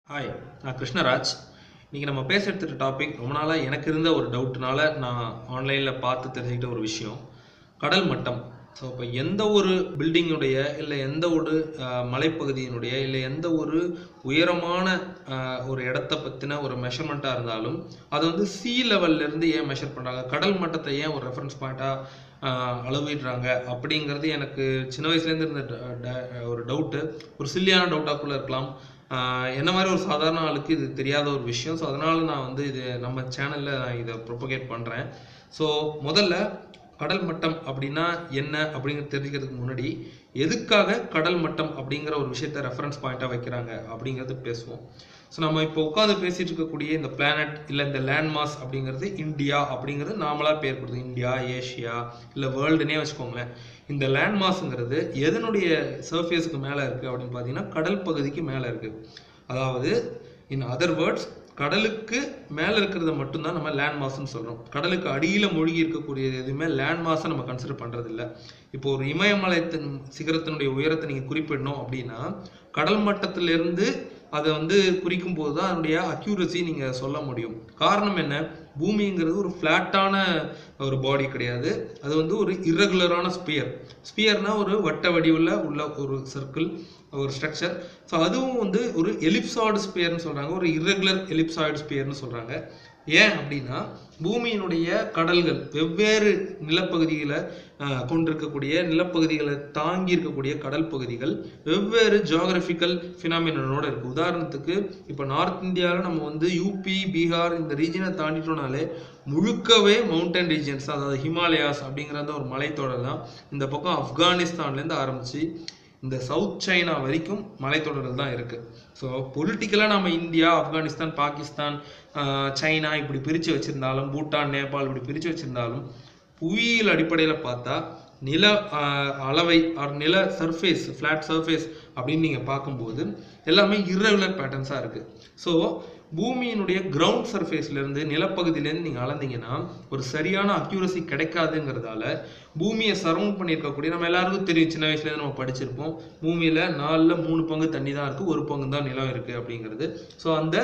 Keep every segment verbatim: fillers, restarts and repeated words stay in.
Hi, நான் கிருஷ்ணராஜ். இன்றைக்கி நம்ம பேச எடுத்துகிட்ட டாபிக் ரொம்ப நாளாக எனக்கு இருந்த ஒரு டவுட்னால நான் ஆன்லைனில் பார்த்து தெரிஞ்சுக்கிட்ட ஒரு விஷயம், கடல் மட்டம். ஸோ இப்போ எந்த ஒரு பில்டிங்குடைய இல்லை எந்த ஒரு அஹ், மலைப்பகுதியினுடைய இல்லை எந்த ஒரு உயரமான அஹ், ஒரு இடத்த பற்றின ஒரு மெஷர்மெண்ட்டாக இருந்தாலும் அதை வந்து சி லெவல்லேருந்து ஏன் மெஷர் பண்ணுறாங்க, கடல் மட்டத்தை ஏன் ஒரு ரெஃபரன்ஸ் பாயிண்ட்டாக அளவிடுறாங்க அப்படிங்கிறது எனக்கு சின்ன வயசுலேருந்து இருந்த ட- ட- ஒரு டவுட்டு, ஒரு சில்லியான டவுட்டாக இருக்கலாம். ஆஹ் என்ன மாதிரி ஒரு சாதாரண ஆளுக்கு இது தெரியாத ஒரு விஷயம். ஸோ அதனால நான் வந்து இது நம்ம சேனலில் நான் இதை ப்ரொபகேட் பண்ணுறேன். ஸோ முதல்ல கடல் மட்டம் அப்படின்னா என்ன அப்படிங்கிறது தெரிஞ்சுக்கிறதுக்கு முன்னாடி எதுக்காக கடல் மட்டம் அப்படிங்கிற ஒரு விஷயத்த ரெஃபரன்ஸ் பாயிண்ட்டாக வைக்கிறாங்க அப்படிங்கிறது பேசுவோம். ஸோ நம்ம இப்போ உட்காந்து பேசிட்டு இருக்கக்கூடிய இந்த பிளானட் இல்லை இந்த லேண்ட் மாஸ் அப்படிங்கிறது இந்தியா அப்படிங்கிறது நாமளாக பேர் கொடுத்து இந்தியா, ஏஷியா இல்லை வேர்ல்டுனே வச்சுக்கோங்களேன். இந்த லேண்ட் மாஸுங்கிறது எதனுடைய சர்ஃபேஸுக்கு மேலே இருக்குது அப்படின்னு பார்த்தீங்கன்னா கடல் பகுதிக்கு மேலே இருக்குது. அதாவது இன் அதர் வேர்ட்ஸ், கடலுக்கு மேலே இருக்கிறத மட்டும்தான் நம்ம லேண்ட் மாஸ்ன்னு சொல்கிறோம். கடலுக்கு அடியில் மூழ்கி இருக்கக்கூடியது எதுவுமே லேண்ட் மாஸை நம்ம கன்சிடர் பண்ணுறது இல்லை. இப்போ ஒரு இமயமலைத்தின் சிகரத்தினுடைய உயரத்தை நீங்கள் குறிப்பிடணும் அப்படின்னா கடல் மட்டத்திலிருந்து அதை வந்து குறிக்கும் போது தான் அதனுடைய அக்யூரசி நீங்கள் சொல்ல முடியும். காரணம் என்ன? பூமிங்கிறது ஒரு ஃப்ளாட்டான ஒரு பாடி கிடையாது. அது வந்து ஒரு irregular-ஆன ஸ்பியர். ஸ்பியர்னா ஒரு வட்ட வடிவில் உள்ள ஒரு சர்க்கிள், ஒரு ஸ்ட்ரக்சர். ஸோ அதுவும் வந்து ஒரு எலிப்சாய்டு ஸ்பியர்னு சொல்கிறாங்க, ஒரு irregular எலிப்சாய்டு ஸ்பியர்னு சொல்கிறாங்க. ஏன் அப்படின்னா பூமியினுடைய கடல்கள் வெவ்வேறு நிலப்பகுதிகளை அஹ், கொண்டிருக்கக்கூடிய நிலப்பகுதிகளை தாங்கி இருக்கக்கூடிய கடல் பகுதிகள் வெவ்வேறு ஜியாகிரபிக்கல் ஃபினாமினோட இருக்கு. உதாரணத்துக்கு இப்போ நார்த் இந்தியாவில் நம்ம வந்து யூபி, பீகார் இந்த ரீஜனை தாண்டிட்டோம்னாலே முழுக்கவே மவுண்டன் ரீஜன்ஸ், அதாவது ஹிமாலயாஸ் அப்படிங்கிற அந்த ஒரு மலைத்தொடர் தான். இந்த பக்கம் ஆப்கானிஸ்தான்லேருந்து ஆரம்பித்து இந்த சவுத் சைனா வரைக்கும் மலைத்தொடர்கள் தான் இருக்குது. ஸோ பொலிட்டிக்கலாக நம்ம இந்தியா, ஆப்கானிஸ்தான், பாகிஸ்தான், ஆஹ் சைனா இப்படி பிரித்து வச்சுருந்தாலும், பூட்டான், நேபாள் இப்படி பிரித்து வச்சுருந்தாலும் புவியியல் அடிப்படையில் பார்த்தா நில ஆஹ் அளவை ஆர் நில சர்ஃபேஸ், ஃப்ளாட் சர்ஃபேஸ் அப்படின்னு நீங்கள் பார்க்கும்போது எல்லாமே irregular பேட்டர்ன்ஸாக இருக்குது. ஸோ பூமியினுடைய கிரவுண்ட் சர்ஃபேஸ்லேருந்து நிலப்பகுதியிலேருந்து நீங்கள் அளந்தீங்கன்னா ஒரு சரியான அக்யூரசி கிடைக்காதுங்கிறதால பூமியை சரவுண்ட் பண்ணியிருக்கக்கூடிய, நம்ம எல்லாருக்கும் தெரியும், சின்ன வயசுலேருந்து நம்ம படிச்சிருப்போம், பூமியில் நாலில் மூணு பங்கு தண்ணி தான் இருக்குது, ஒரு பங்கு தான் நிலம் இருக்குது அப்படிங்கிறது. ஸோ அந்த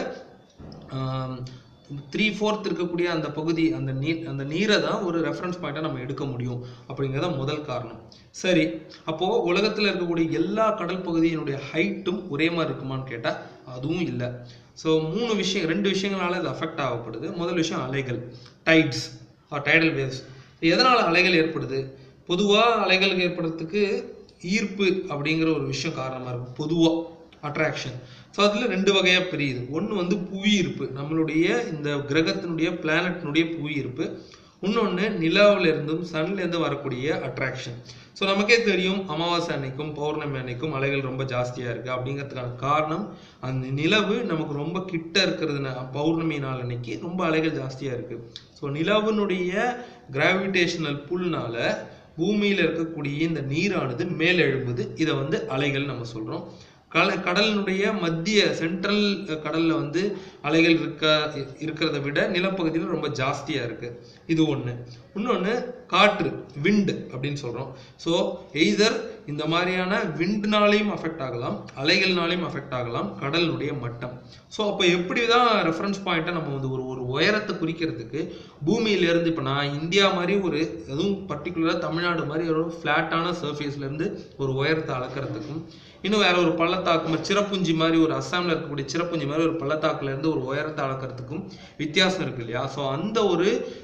த்ரீ ஃபோர்த் இருக்கக்கூடிய அந்த பகுதி, அந்த நீர் அந்த நீரை தான் ஒரு ரெஃபரன்ஸ் பாயிண்ட்டாக நம்ம எடுக்க முடியும் அப்படிங்கிறத முதல் காரணம். சரி, அப்போது உலகத்தில் இருக்கக்கூடிய எல்லா கடல் பகுதியினுடைய ஹைட்டும் ஒரே மாதிரி இருக்குமான்னு கேட்டால் அதுவும் இல்லை. ஸோ மூணு விஷயம், ரெண்டு விஷயங்களால இது அஃபெக்ட் ஆகப்படுது. முதல் விஷயம் அலைகள், டைட்ஸ் ஆர் டைடல் வேவ்ஸ். எதனால் அலைகள் ஏற்படுது? பொதுவாக அலைகள் ஏற்படுறதுக்கு ஈர்ப்பு அப்படிங்கிற ஒரு விஷயம் காரணமாக இருக்கும், பொதுவாக அட்ராக்ஷன். ஸோ அதில் ரெண்டு வகையாக பிரியுது. ஒன்று வந்து புவியீர்ப்பு, நம்மளுடைய இந்த கிரகத்தினுடைய பிளானட்னுடைய புவியீர்ப்பு. இன்னொன்று நிலாவிலிருந்தும் சன்லேருந்து வரக்கூடிய அட்ராக்ஷன். ஸோ நமக்கே தெரியும், அமாவாசை அன்னைக்கும் பௌர்ணமி அன்னைக்கும் அலைகள் ரொம்ப ஜாஸ்தியாக இருக்குது அப்படிங்கிறதுக்கான காரணம் அந்த நிலவு நமக்கு ரொம்ப கிட்ட இருக்கிறதுனா பௌர்ணமி நாள் அன்னைக்கு ரொம்ப அலைகள் ஜாஸ்தியாக இருக்குது. ஸோ நிலவினுடைய கிராவிடேஷனல் புல்னால பூமியில் இருக்கக்கூடிய இந்த நீரானது மேல் எழும்புது. இதை வந்து அலைகள் நம்ம சொல்கிறோம். கல கடலினுடைய மத்திய சென்ட்ரல் கடலில் வந்து அலைகள் இருக்க இருக்கிறத விட நிலப்பகுதியில் ரொம்ப ஜாஸ்தியாக இருக்குது. இது ஒன்று. இன்னொன்று காற்று, விண்டு அப்படின்னு சொல்கிறோம். ஸோ எய்தர் இந்த மாதிரியான விண்டுனாலையும் அஃபெக்ட் ஆகலாம், அலைகள்னாலையும் அஃபெக்ட் ஆகலாம் கடலினுடைய மட்டம். ஸோ அப்போ எப்படி தான் ரெஃபரன்ஸ் பாயிண்ட்டை நம்ம வந்து ஒரு ஒரு உயரத்தை குறிக்கிறதுக்கு பூமியிலேருந்து, இப்போ நான் இந்தியா மாதிரி ஒரு, அதுவும் பர்டிகுலராக தமிழ்நாடு மாதிரி ஒரு ஃப்ளாட்டான சர்ஃபேஸ்லேருந்து ஒரு உயரத்தை அளக்கிறதுக்கும், இன்னும் வேற ஒரு பள்ளத்தாக்கு, சிறப்புஞ்சி மாதிரி ஒரு அஸ்ஸாமில் இருக்கக்கூடிய சிறப்புஞ்சி மாதிரி ஒரு பள்ளத்தாக்குல இருந்து ஒரு உயரத்தை அளக்கிறதுக்கும் வித்தியாசம் இருக்கு இல்லையா? ஸோ அந்த ஒரு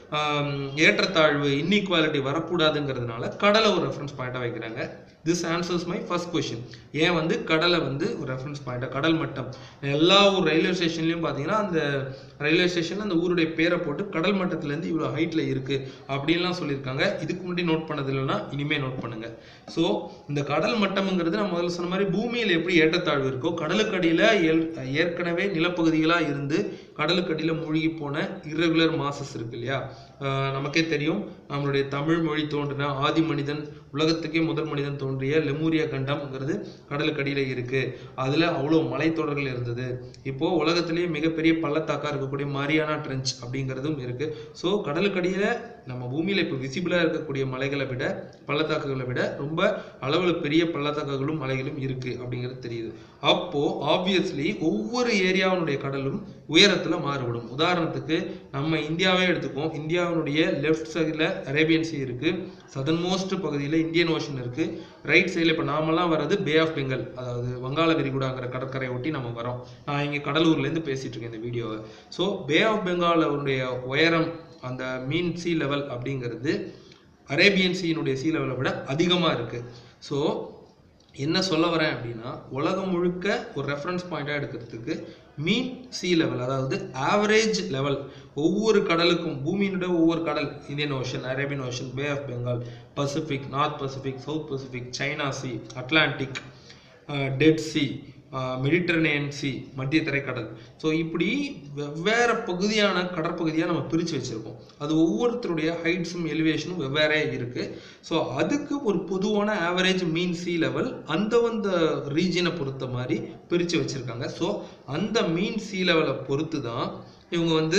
ஏற்றத்தாழ்வு, இன்இக்வாலிட்டி வரக்கூடாதுங்கிறதுனால கடலை ஒரு ரெஃபரன்ஸ் பாயிண்டாக வைக்கிறாங்க. This answers my first question. ஏன் வந்து கடலை வந்து ஒரு ரெஃபரன்ஸ் பாயிண்டாக, கடல் மட்டம் எல்லா ஊர் ரயில்வே ஸ்டேஷன்லையும் பார்த்தீங்கன்னா அந்த ரயில்வே ஸ்டேஷன் அந்த ஊருடைய பேரை போட்டு கடல் மட்டத்திலேருந்து இவ்வளோ ஹைட்டில் இருக்குது அப்படின்லாம் சொல்லியிருக்காங்க. இதுக்கு முன்னாடி நோட் பண்ணது இல்லைன்னா இனிமேல் நோட் பண்ணுங்கள். ஸோ இந்த கடல் மட்டம்ங்கிறது நான் முதல்ல சொன்ன மாதிரி பூமியில் எப்படி ஏற்றத்தாழ்வு இருக்கோ கடலுக்கு அடியில் ஏற்கனவே நிலப்பகுதிகளாக இருந்து கடலுக்கு அடியில் மூழ்கி போன irregular மாசஸ் இருக்கு இல்லையா? நமக்கே தெரியும், நம்மளுடைய தமிழ் மொழி தோன்றின ஆதி மனிதன் உலகத்துக்கே முதல் மனிதன் தோன்றிய லெமூரியா கண்டம்ங்கிறது கடலுக்கு அடியில் இருக்கு. அதுல அவ்வளோ மலைத்தொடர்கள் இருந்தது. இப்போ உலகத்திலேயே மிகப்பெரிய பள்ளத்தாக்கா இருக்கக்கூடிய மாரியானா ட்ரென்ச் அப்படிங்கிறதும் இருக்கு. ஸோ கடலுக்கு அடியில நம்ம பூமியில இப்போ விசிபிளா இருக்கக்கூடிய மலைகளை விட பள்ளத்தாக்குகளை விட ரொம்ப அளவுல பெரிய பள்ளத்தாக்குகளும் மலைகளும் இருக்கு அப்படிங்கிறது தெரியுது. அப்போ ஆப்வியஸ்லி ஒவ்வொரு ஏரியாவுடைய கடலும் உயரத்துல மாறுபடும். உதாரணத்துக்கு நம்ம இந்தியாவே எடுத்துக்கோம். இந்தியாவினுடைய லெஃப்ட் சைடில் அரேபியன் சி இருக்கு, சதன் மோஸ்ட் பகுதியில் இந்தியன் ஓஷன் இருக்கு, ரைட் சைடில் இப்போ நாமெல்லாம் வர்றது பே ஆஃப் பெங்கால், அதாவது வங்காள விரிகுடாங்கிற கடற்கரை ஒட்டி நம்ம வரோம். நான் இங்கே கடலூர்லேருந்து பேசிட்டு இருக்கேன் இந்த வீடியோவை. ஸோ பே ஆஃப் பெங்காலுடைய உயரம் அந்த மீன் சி லெவல் அப்படிங்கிறது அரேபியன் சீனுடைய சி லெவலை விட அதிகமாக இருக்கு. ஸோ என்ன சொல்ல வரேன் அப்படின்னா, உலகம் முழுக்க ஒரு ரெஃபரன்ஸ் பாயிண்டாக எடுக்கிறதுக்கு மீன் சி லெவல், அதாவது ஆவரேஜ் லெவல் ஒவ்வொரு கடலுக்கும், பூமியினுடைய ஒவ்வொரு கடல், Indian Ocean, Arabian Ocean, Bay of Bengal, Pacific, North Pacific, South Pacific, China Sea, Atlantic, Dead Sea, Mediterranean Sea, மத்திய தரைக்கடல். ஸோ இப்படி வெவ்வேறு பகுதியான கடற்பகுதியாக நம்ம பிரித்து வச்சுருக்கோம். அது ஒவ்வொருத்தருடைய ஹைட்ஸும் எலிவேஷனும் வெவ்வேறே இருக்குது. ஸோ அதுக்கு ஒரு பொதுவான ஆவரேஜ் மீன் சி லெவல் அந்தந்த ரீஜனை பொறுத்த மாதிரி பிரித்து வச்சுருக்காங்க. ஸோ அந்த மீன் சி லெவலை பொறுத்து தான் இவங்க வந்து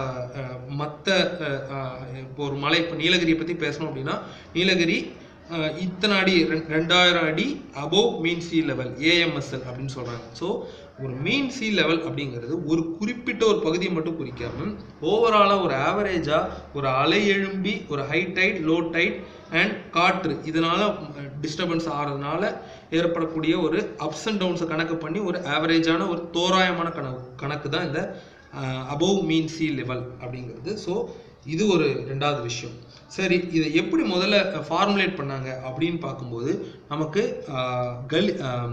மற்ற இப்போ ஒரு மலை, இப்போ நீலகிரியை பற்றி பேசணும் அப்படின்னா நீலகிரி இத்தனை அடி, ரெண்டாயிரம் அடி above mean sea level, AMSL அப்படின்னு சொல்றாங்க. ஸோ ஒரு மீன் சி லெவல் அப்படிங்கிறது ஒரு குறிப்பிட்ட ஒரு பகுதியை மட்டும் குறிக்காம ஓவராலா ஒரு ஆவரேஜா ஒரு அலை எழும்பி ஒரு high tide, low tide and காற்று இதனால டிஸ்டர்பன்ஸ் ஆகிறதுனால ஏற்படக்கூடிய ஒரு அப்ஸ் அண்ட் டவுன்ஸை கணக்கு பண்ணி ஒரு ஆவரேஜான ஒரு தோராயமான கணக்கு கணக்கு தான் இந்த அபோவ் மீன் சி லெவல் அப்படிங்கிறது. ஸோ இது ஒரு ரெண்டாவது விஷயம். சரி, இதை எப்படி முதல்ல ஃபார்முலேட் பண்ணாங்க அப்படின்னு பார்க்கும்போது நமக்கு கல்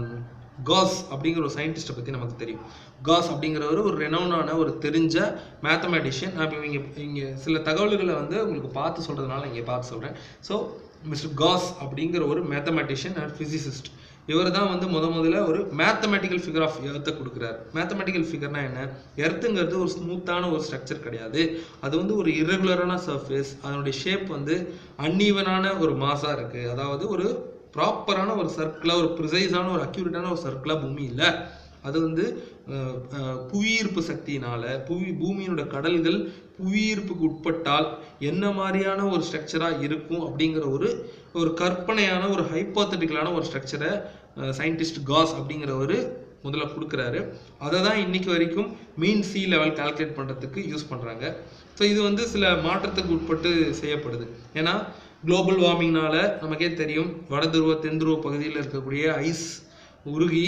காஸ் அப்படிங்கிற ஒரு சயின்டிஸ்ட்டை பற்றி நமக்கு தெரியும். காஸ் அப்படிங்கிறவர் ஒரு ரெனவுனான ஒரு தெரிஞ்ச மேத்தமேட்டிஷியன். நான் இப்போ இங்கே இங்கே சில தகவல்களை வந்து உங்களுக்கு பார்த்து சொல்கிறதுனால இங்கே பார்த்து சொல்கிறேன். ஸோ மிஸ்டர் காஸ் அப்படிங்கிற ஒரு மேத்தமேட்டிஷியன் அண்ட் ஃபிசிசிஸ்ட். இவர் தான் வந்து முத முதல்ல ஒரு மேத்தமெட்டிக்கல் ஃபிகர் ஆஃப் எர்த்தை கொடுக்குறாரு. மேத்தமெட்டிக்கல் ஃபிகர்னா என்ன? எர்த்துங்கிறது ஒரு ஸ்மூத்தான ஒரு ஸ்ட்ரக்சர் கிடையாது. அது வந்து ஒரு இர்ரெகுலரான சர்ஃபேஸ். அதனுடைய ஷேப் வந்து அன்ஈவனான ஒரு மாஸாக இருக்குது. அதாவது ஒரு ப்ராப்பரான ஒரு சர்க்கிளாக, ஒரு ப்ரிசைஸான ஒரு அக்யூரேட்டான ஒரு சர்க்கிளாக பூமி இல்லை. அது வந்து புவியீர்ப்பு சக்தியினால புவி பூமியினோட கடல்கள் புவியீர்ப்புக்கு உட்பட்டால் என்ன மாதிரியான ஒரு ஸ்ட்ரக்சராக இருக்கும் அப்படிங்கிற ஒரு ஒரு கற்பனையான ஒரு ஹைப்போத்தட்டிக்கலான ஒரு ஸ்ட்ரக்சரை சயின்டிஸ்ட் காஸ் அப்படிங்கிறவர் முதல்ல கொடுக்குறாரு. அதை தான் இன்னைக்கு வரைக்கும் மீன் சி லெவல் கால்குலேட் பண்ணுறதுக்கு யூஸ் பண்ணுறாங்க. ஸோ இது வந்து சில மாற்றத்துக்கு உட்பட்டு செய்யப்படுது. ஏன்னா குளோபல் வார்மிங்னால நமக்கே தெரியும், வட துருவ தென் துருவ பகுதியில் இருக்கக்கூடிய ஐஸ் உருகி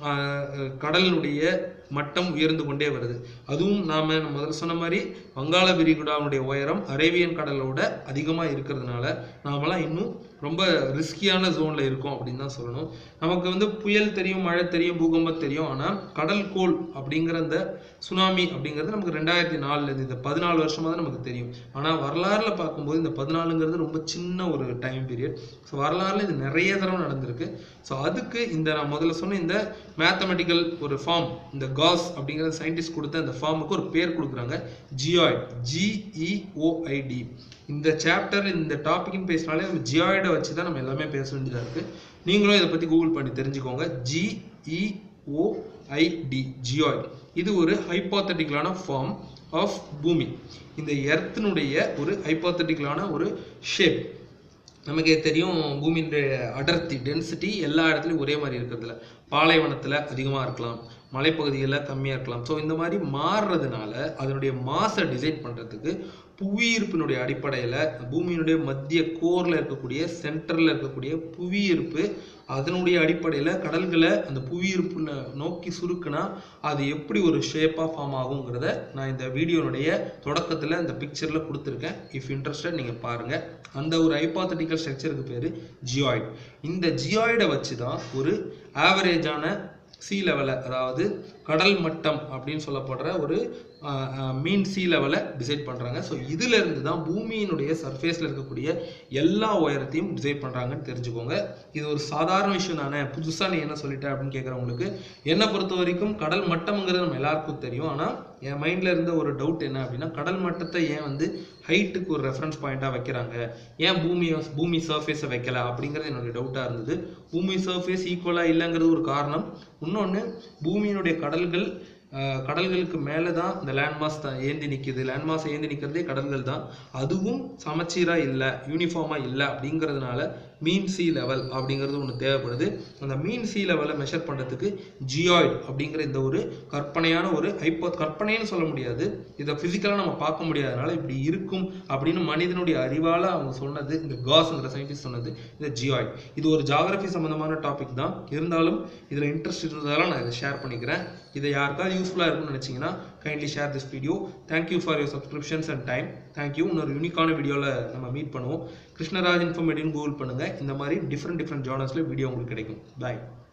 கடலினுடைய மட்டம் உயர்ந்து கொண்டே வருது. அதுவும் நாம் முதல்ல சொன்ன மாதிரி வங்காள விரிகுடாவுடைய உயரம் அரேபியன் கடலோட அதிகமாக இருக்கிறதுனால நாமெல்லாம் இன்னும் ரொம்ப ரிஸ்கியான ஜோனில் இருக்கோம் அப்படின்னு தான் சொல்லணும். நமக்கு வந்து புயல் தெரியும், மழை தெரியும், பூகம்பம் தெரியும். ஆனால் கடல் கோள் அப்படிங்கிற அந்த சுனாமி அப்படிங்கிறது நமக்கு ரெண்டாயிரத்தி நாலுலேருந்து இந்த பதினாலு வருஷமாக தான் நமக்கு தெரியும். ஆனால் வரலாறுல பார்க்கும்போது இந்த பதினாலுங்கிறது ரொம்ப சின்ன ஒரு டைம் பீரியட். ஸோ வரலாறுல இது நிறைய தடவை நடந்திருக்கு. ஸோ அதுக்கு இந்த நான் முதல்ல சொன்ன இந்த மேத்தமெட்டிக்கல் ஒரு ஃபார்ம், இந்த காஸ் அப்படிங்கிற சயின்டிஸ்ட் கொடுத்த அந்த ஃபார்முக்கு ஒரு பேர் கொடுக்குறாங்க, ஜியாய்ட், ஜிஇஓஐடி. இந்த சாப்டர் இந்த டாபிக்னு பேசினாலே நம்ம ஜியாய்டை வச்சு தான் நம்ம எல்லாமே பேச வேண்டியதாக இருக்குது. நீங்களும் இதை பற்றி கூகுள் பண்ணி தெரிஞ்சுக்கோங்க. ஜிஇஓஐடி, ஜியாய்ட். இது ஒரு ஹைப்போத்தட்டிக்கலான ஃபார்ம் ஆஃப் பூமி. இந்த எர்த்தினுடைய ஒரு ஹைப்போத்தட்டிக்கலான ஒரு ஷேப். நமக்கே தெரியும், பூமியினுடைய அடர்த்தி, டென்சிட்டி எல்லா இடத்துலையும் ஒரே மாதிரி இருக்கிறதுல, பாலைவனத்தில் அதிகமாக இருக்கலாம், மலைப்பகுதிகளில் கம்மியாக இருக்கலாம். ஸோ இந்த மாதிரி மாறுறதுனால அதனுடைய மாஸை டிசைட் பண்ணுறதுக்கு புவியீர்ப்பினுடைய அடிப்படையில் பூமியினுடைய மத்திய கோரில் இருக்கக்கூடிய சென்டரில் இருக்கக்கூடிய புவியீர்ப்பு, அதனுடைய அடிப்படையில் கடல்களை அந்த புவியீர்ப்பு நோக்கி சுருக்குனா அது எப்படி ஒரு ஷேப்பாக ஃபார்ம் ஆகுங்கிறத நான் இந்த வீடியோனுடைய தொடக்கத்தில் இந்த பிக்சரில் கொடுத்துருக்கேன். இஃப் இன்ட்ரெஸ்டட் நீங்கள் பாருங்கள். அந்த ஒரு ஹைப்போத்தட்டிக்கல் ஸ்ட்ரக்சருக்கு பேர் ஜியாய்ட். இந்த ஜியாய்டை வச்சு தான் ஒரு ஆவரேஜான சி லெவலை, அதாவது கடல் மட்டம் அப்படின்னு சொல்லப்படுற ஒரு மீன் சீ லெவலை டிசைட் பண்ணுறாங்க. ஸோ இதிலிருந்து தான் பூமியினுடைய சர்ஃபேஸில் இருக்கக்கூடிய எல்லா உயரத்தையும் டிசைட் பண்ணுறாங்கன்னு தெரிஞ்சுக்கோங்க. இது ஒரு சாதாரண விஷயம் தானே, புதுசாக நீ என்ன சொல்லிட்ட அப்படின்னு கேட்குறவங்களுக்கு என்னை பொறுத்த வரைக்கும் கடல் மட்டம்ங்கிறது நம்ம எல்லாருக்கும் தெரியும். ஆனால் என் மைண்டில் இருந்த ஒரு டவுட் என்ன அப்படின்னா, கடல் மட்டத்தை ஏன் வந்து ஹைட்டுக்கு ஒரு ரெஃபரன்ஸ் பாயிண்ட்டாக வைக்கிறாங்க, ஏன் பூமி பூமி சர்ஃபேஸை வைக்கல அப்படிங்கிறது என்னுடைய டவுட்டாக இருந்தது. பூமி சர்ஃபேஸ் ஈக்குவலாக இல்லைங்கிறது ஒரு காரணம். இன்னொன்று, பூமியினுடைய கடல்கள் கடல்களுக்கு மேலே தான் இந்த லேண்ட்மாஸ் தான் ஏந்தி நிற்கிது. லேண்ட்மாஸ் ஏந்தி நிற்கிறதே கடல்கள் தான். அதுவும் சமச்சீராக இல்லை, யூனிஃபார்மாக இல்லை. அப்படிங்கிறதுனால மீன் சீ லெவல் அப்படிங்கிறது ஒன்று தேவைப்படுது. அந்த மீன் சீ லெவலை மெஷர் பண்ணுறதுக்கு ஜியாய்டு அப்படிங்கிற இந்த ஒரு கற்பனையான ஒரு ஹைப்போ கற்பனைன்னு சொல்ல முடியாது, இதை ஃபிசிக்கலாக நம்ம பார்க்க முடியாதனால இப்படி இருக்கும் அப்படின்னு மனிதனுடைய அறிவால் அவங்க சொன்னது, இந்த காஸ்ங்கிற சயின்டிஸ்ட் சொன்னது இந்த ஜியாய்டு. இது ஒரு ஜியாகிரபி சம்மந்தமான டாபிக் தான், இருந்தாலும் இதில் இன்ட்ரெஸ்ட் இருந்ததால நான் இதை ஷேர் பண்ணிக்கிறேன். இதை யாருக்காவது யூஸ்ஃபுல்லாக இருக்குன்னு நினச்சிங்கன்னா kindly share this video. Thank you for your subscriptions and time. Thank you. இன்னொரு யூனிக்கான வீடியோவில் நம்ம மீட் பண்ணுவோம். கிருஷ்ணராஜ் இன்ஃபர்மேட்டிவ்னு கூகுள் பண்ணுங்கள். இந்த மாதிரி டிஃப்ரெண்ட் டிஃப்ரெண்ட் ஜானர்ஸில் வீடியோ உங்களுக்கு கிடைக்கும். பாய்.